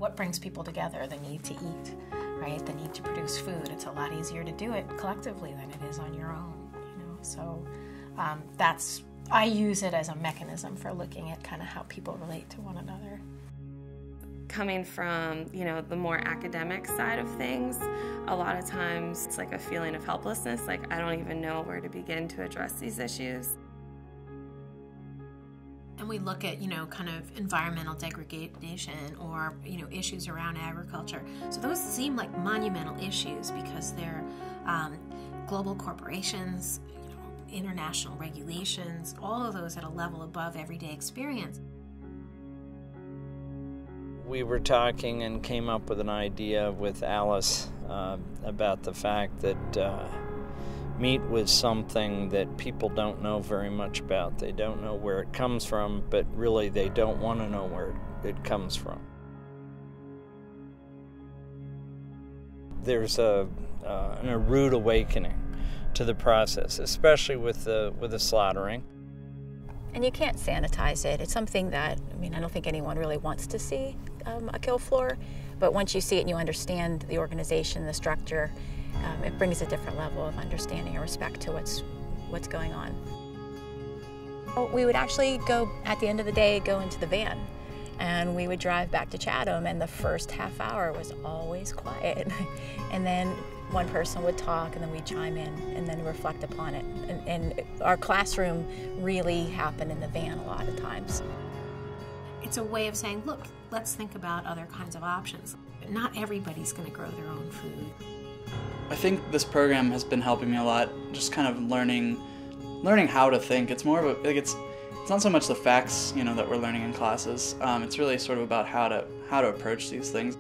What brings people together? The need to eat, right? The need to produce food. It's a lot easier to do it collectively than it is on your own, you know? So I use it as a mechanism for looking at kind of how people relate to one another. Coming from, you know, the more academic side of things, a lot of times it's like a feeling of helplessness, like I don't even know where to begin to address these issues. And we look at, you know, kind of environmental degradation or, you know, issues around agriculture. So those seem like monumental issues because they're global corporations, you know, international regulations, all of those at a level above everyday experience. We were talking and came up with an idea with Alice about the fact that meat was something that people don't know very much about. They don't know where it comes from, but really they don't want to know where it comes from. There's a rude awakening to the process, especially with the slaughtering. And you can't sanitize it. It's something that, I mean, I don't think anyone really wants to see a kill floor, but once you see it and you understand the organization, the structure, it brings a different level of understanding and respect to what's going on. We would actually go, at the end of the day, go into the van, and we would drive back to Chatham, and the first half hour was always quiet. And then one person would talk, and then we'd chime in, and then reflect upon it. And our classroom really happened in the van a lot of times. It's a way of saying, look, let's think about other kinds of options. Not everybody's going to grow their own food. I think this program has been helping me a lot, just kind of learning how to think. It's more of a, like it's not so much the facts, you know, that we're learning in classes. It's really sort of about how to approach these things.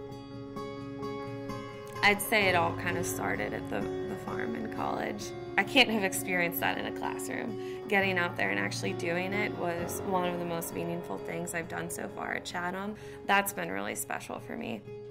I'd say it all kind of started at the farm in college. I can't have experienced that in a classroom. Getting out there and actually doing it was one of the most meaningful things I've done so far at Chatham. That's been really special for me.